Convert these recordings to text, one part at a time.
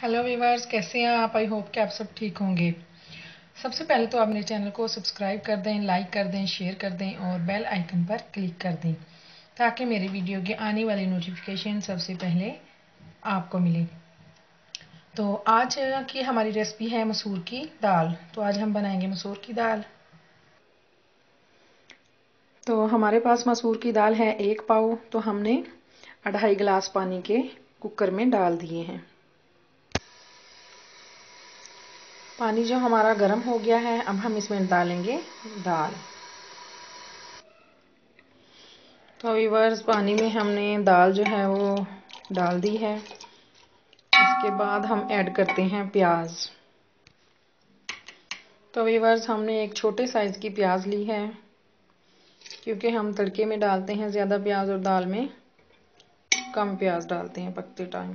Hello viewers, कैसे हैं आप? आई होप कि आप सब ठीक होंगे। सबसे पहले तो आप मेरे चैनल को सब्सक्राइब कर दें, लाइक कर दें, शेयर कर दें और बेल आइकन पर क्लिक कर दें ताकि मेरे वीडियो की आने वाली नोटिफिकेशन सबसे पहले आपको मिले। तो आज की हमारी रेसिपी है मसूर की दाल। तो आज हम बनाएंगे मसूर की दाल। तो हमारे पास मसूर की दाल है 1 पाव। तो हमने 2.5 गिलास पानी के कुकर में डाल दिए हैं। पानी जो हमारा गर्म हो गया है, अब हम इसमें डालेंगे दाल। तो व्यूअर्स, पानी में हमने दाल जो है वो डाल दी है। इसके बाद हम ऐड करते हैं प्याज। तो व्यूअर्स, हमने एक छोटे साइज़ की प्याज ली है क्योंकि हम तड़के में डालते हैं ज़्यादा प्याज और दाल में कम प्याज डालते हैं पकते टाइम।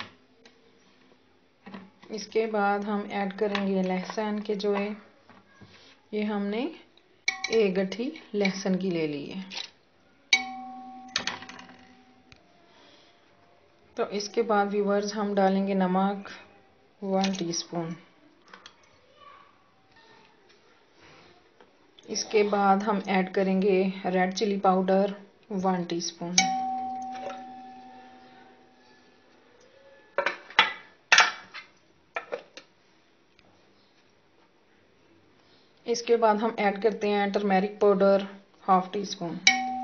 इसके बाद हम ऐड करेंगे लहसुन के जो है, ये हमने 1 गट्ठी लहसुन की ले ली है। तो इसके बाद व्यूअर्स, हम डालेंगे नमक 1 टीस्पून। इसके बाद हम ऐड करेंगे रेड चिली पाउडर 1 टीस्पून। इसके बाद हम ऐड करते हैं टर्मेरिक पाउडर 1/2 टीस्पून।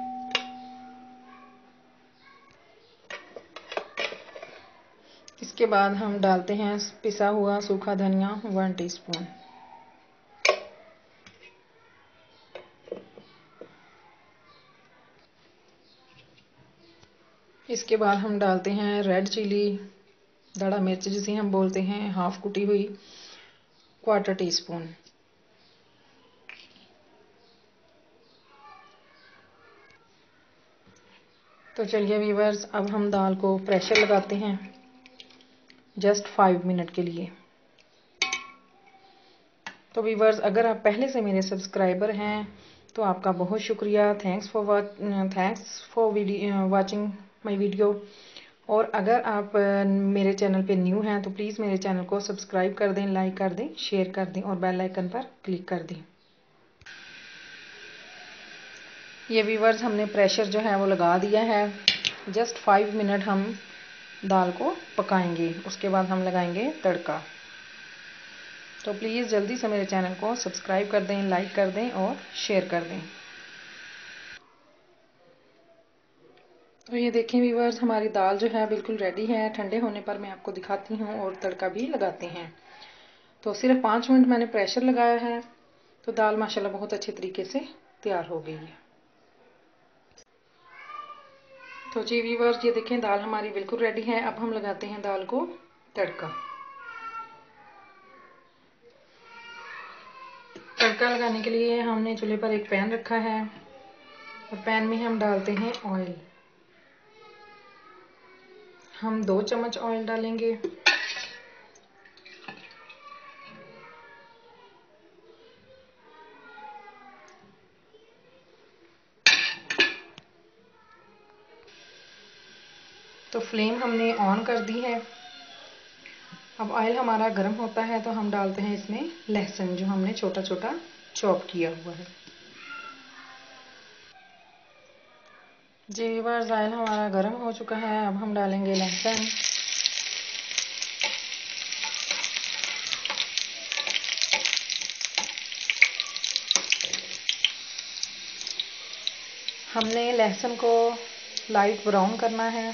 इसके बाद हम डालते हैं पिसा हुआ सूखा धनिया 1 टीस्पून। इसके बाद हम डालते हैं रेड चिली, दड़ा मिर्च जिसे हम बोलते हैं, हाफ कुटी हुई 1/4 टीस्पून। तो चलिए व्यूअर्स, अब हम दाल को प्रेशर लगाते हैं जस्ट 5 मिनट के लिए। तो व्यूअर्स, अगर आप पहले से मेरे सब्सक्राइबर हैं तो आपका बहुत शुक्रिया। Thanks for watching my video. और अगर आप मेरे चैनल पे न्यू हैं तो प्लीज़ मेरे चैनल को सब्सक्राइब कर दें, लाइक कर दें, शेयर कर दें और बेल आइकन पर क्लिक कर दें। ये व्यूअर्स, हमने प्रेशर जो है वो लगा दिया है। जस्ट 5 मिनट हम दाल को पकाएंगे, उसके बाद हम लगाएंगे तड़का। तो प्लीज़ जल्दी से मेरे चैनल को सब्सक्राइब कर दें, लाइक कर दें और शेयर कर दें। तो ये देखें व्यूअर्स, हमारी दाल जो है बिल्कुल रेडी है। ठंडे होने पर मैं आपको दिखाती हूँ और तड़का भी लगाते हैं। तो सिर्फ 5 मिनट मैंने प्रेशर लगाया है। तो दाल माशाल्लाह बहुत अच्छे तरीके से तैयार हो गई है। तो जी व्यूअर्स, ये देखें दाल हमारी बिल्कुल रेडी है। अब हम लगाते हैं दाल को तड़का। तड़का लगाने के लिए हमने चूल्हे पर एक पैन रखा है और पैन में हम डालते हैं ऑयल। हम 2 चम्मच ऑयल डालेंगे। तो फ्लेम हमने ऑन कर दी है। अब ऑयल हमारा गर्म होता है तो हम डालते हैं इसमें लहसुन जो हमने छोटा छोटा चॉप किया हुआ है। जी व्यूअर्स, ऑयल हमारा गर्म हो चुका है। अब हम डालेंगे लहसुन। हमने लहसुन को लाइट ब्राउन करना है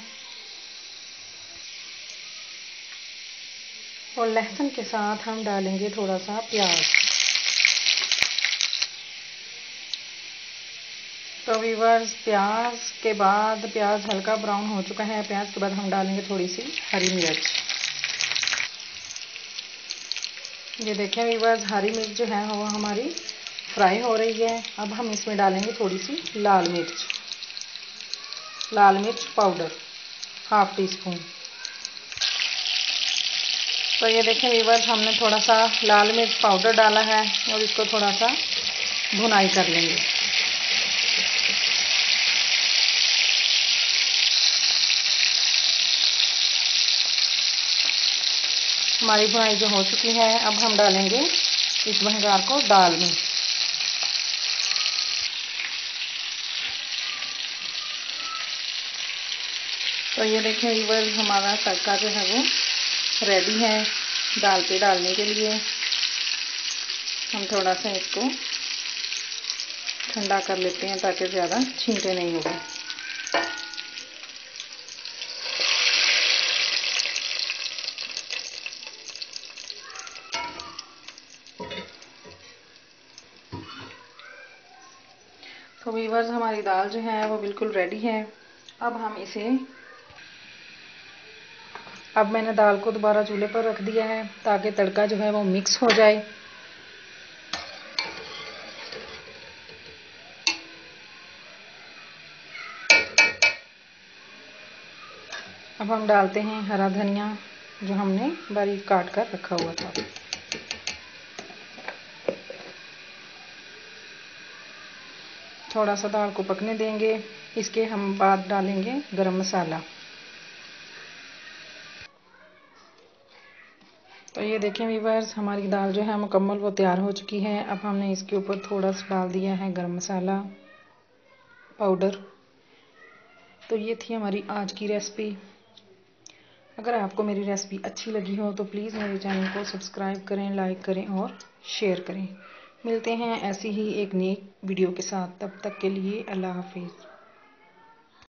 और लहसुन के साथ हम डालेंगे थोड़ा सा प्याज। तो व्यूअर्स, प्याज हल्का ब्राउन हो चुका है। प्याज के बाद हम डालेंगे थोड़ी सी हरी मिर्च। ये देखें व्यूअर्स, हरी मिर्च जो है वो हमारी फ्राई हो रही है। अब हम इसमें डालेंगे थोड़ी सी लाल मिर्च पाउडर 1/2 टीस्पून। तो ये देखें व्यूअर्स, हमने थोड़ा सा लाल मिर्च पाउडर डाला है और इसको थोड़ा सा भुनाई कर लेंगे। हमारी भुनाई जो हो चुकी है, अब हम डालेंगे इस भंगार को दाल में। तो ये देखें व्यूअर्स, हमारा तड़का जो है वो रेडी है दाल पे डालने के लिए। हम थोड़ा सा इसको ठंडा कर लेते हैं ताकि ज़्यादा छींटे नहीं होंगे। तो व्यूअर्स, हमारी दाल जो है वो बिल्कुल रेडी है। अब मैंने दाल को दोबारा चूल्हे पर रख दिया है ताकि तड़का जो है वो मिक्स हो जाए। अब हम डालते हैं हरा धनिया जो हमने बारीक काट कर रखा हुआ था। थोड़ा सा दाल को पकने देंगे। इसके हम बाद डालेंगे गरम मसाला। तो ये देखें व्यूअर्स, हमारी दाल जो है मुकम्मल वो तैयार हो चुकी है। अब हमने इसके ऊपर थोड़ा सा डाल दिया है गरम मसाला पाउडर। तो ये थी हमारी आज की रेसिपी। अगर आपको मेरी रेसिपी अच्छी लगी हो तो प्लीज़ मेरे चैनल को सब्सक्राइब करें, लाइक करें और शेयर करें। मिलते हैं ऐसी ही एक नई वीडियो के साथ। तब तक के लिए अल्लाह हाफिज़।